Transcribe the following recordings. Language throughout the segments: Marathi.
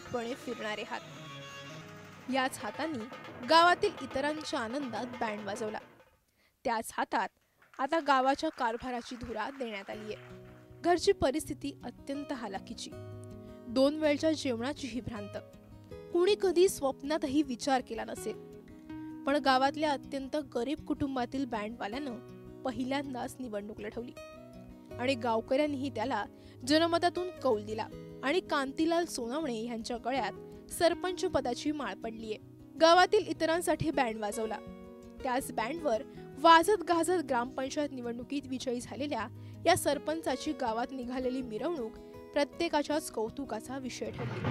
नियमितपणे फिरणारे हात. याच हातांनी गावातील इतरांच्या आनंदात बँड वाजवला. त्याच हातात आता गावाच्या कारभाराची धुरा देण्यात आली आहे. घरची परिस्थिती अत्यंत हालाकीची. 2 वेळच्या जेवणाचीही भ्रांत. कुणी कधी स्वप्नातही विचार केला नसेल. पण गावातल्या अत्यंत गरीब कुटुंबातील बँडवाल्यानं पहिल्यांदाच निवडणूक लढवली आणि गावकऱ्यांनीही त्याला जनमतातून कौल दिला आणि कांतीलाल सोनवणे यांच्या गळ्यात सरपंच पदाची माळ पडलीये. गावातील इतरांसाठी बँड वाजवला. त्याच बँडवर वाजत गाजत ग्रामपंचायत निवडणुकीत विजयी झालेल्या या सरपंचाची गावात निघालेली मिरवणूक प्रत्येकाच्याच कौतुकाचा विषय ठरली.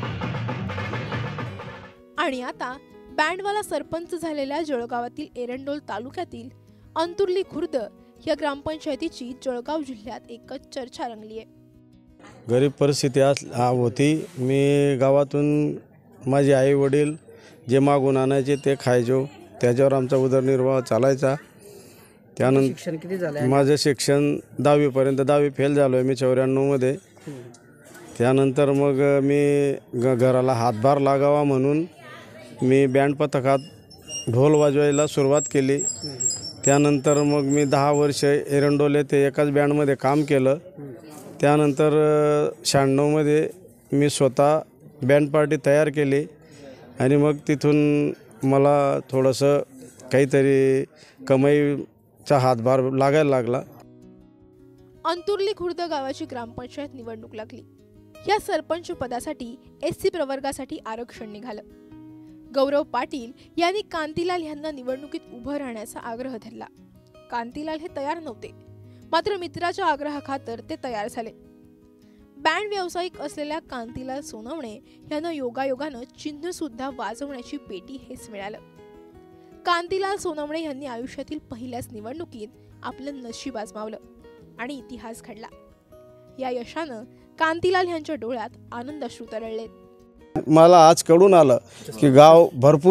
आणि आता बँडवाला सरपंच झालेल्या जळगावातील एरंडोल तालुक्यातील अंतुर्ली खुर्द या ग्रामपंचायतीची जळगाव जिल्ह्यात एकच चर्चा रंगली आहे. गरीब परिस्थिती होती. मी गावातून माझे आई वडील जे मागून आणायचे ते खायचो. त्याच्यावर आमचा उदरनिर्वाह चालायचा. त्यानंतर शिक्षण किती झालं? माझं शिक्षण 10वी पर्यंत. 10वी फेल झालो आहे मी 94 मध्ये. त्यानंतर मग मी घराला हातभार लागावा म्हणून मी बँड पथकात ढोल वाजवायला सुरुवात केली. त्यानंतर मग मी 10 वर्ष एरंडोल येथे एकाच बँडमध्ये काम केलं. त्यानंतर 96 मध्ये मी स्वतः बँड पार्टी तयार केली आणि मग तिथून मला थोडंसं काहीतरी कमाईचा हातभार लागायला लागला. अंतुर्ली खुर्द गावाची ग्रामपंचायत निवडणूक लागली. या सरपंच पदासाठी SC प्रवर्गासाठी आरक्षण निघालं. गौरव पाटील यांनी कांतीलाल यांना निवडणुकीत उभं राहण्याचा आग्रह धरला. कांतीलाल हे तयार नव्हते, मात्र मित्राच्या आग्रहाखातर ते तयार झाले. बँड व्यावसायिक असलेल्या कांतीलाल सोनवणे यांना योगायोगानं चिन्ह सुद्धा वाजवण्याची पेटी हेच मिळालं. कांतीलाल सोनवणे यांनी आयुष्यातील पहिल्याच निवडणुकीत आपलं नशीब आजमावलं आणि इतिहास घडला. या यशानं कांतीलाल यांच्या डोळ्यात आनंदाश्रू तरळले. मला आज कळून आलं की गाव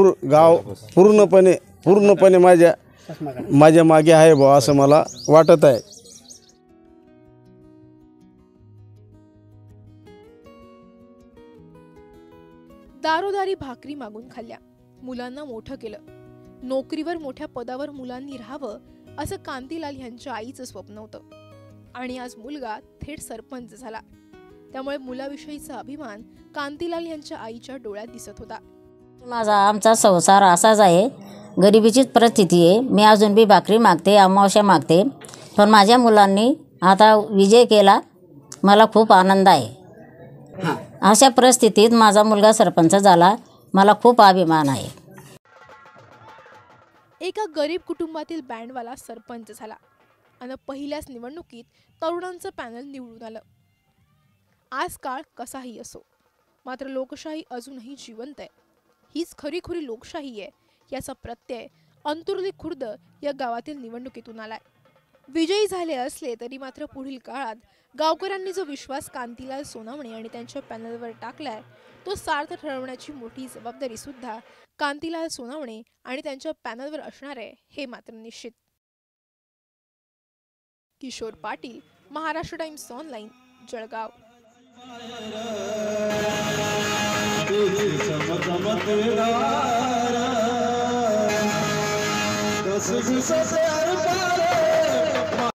पूर्णपणे माझ्या मागे आहे बुवा असं मला वाटत आहे. दारोदारी भाकरी मागून खाल्ल्या, मुलांना मोठं केलं. नोकरीवर मोठ्या पदावर मुलांनी राहावं असं कांतीलाल यांच्या आईचं स्वप्न होतं आणि आज मुलगा थेट सरपंच झाला. त्यामुळे मुलाविषयीचा अभिमान कांतीलाल यांच्या आईच्या डोळ्यात दिसत होता. आमचा संसार असाच आहे. गरिबीचीच परिस्थिती आहे. मी अजून बी भाकरी मागते, अमावस्या मागते. पण माझ्या मुलांनी आता विजय केला. मला खूप आनंद आहे. अशा परिस्थितीत माझा मुलगा सरपंच झाला. मला खूप अभिमान आहे. एका गरीब कुटुंबातील बँडवाला सरपंच झाला आणि पहिल्याच निवडणुकीत तरुणांचं पॅनल निवडून आलं. आज काळ कसाही असो, मात्र लोकशाही अजूनही जिवंत आहे. हीच खरीखुरी लोकशाही आहे याचा प्रत्यय अंतुर्ली खुर्द या गावातील निवडणुकीतून आलाय. विजयी झाले असले तरी मात्र पुढील काळात गावकऱ्यांनी जो विश्वास कांतीलाल सोनवणे आणि त्यांच्या पॅनलवर टाकलाय तो सार्थ ठरवण्याची मोठी जबाबदारी सुद्धा कांतीलाल सोनवणे आणि त्यांच्या पॅनलवर असणार आहे हे मात्र निश्चित. Kishor Patil, Maharashtra Times online, Jalgaon. समझ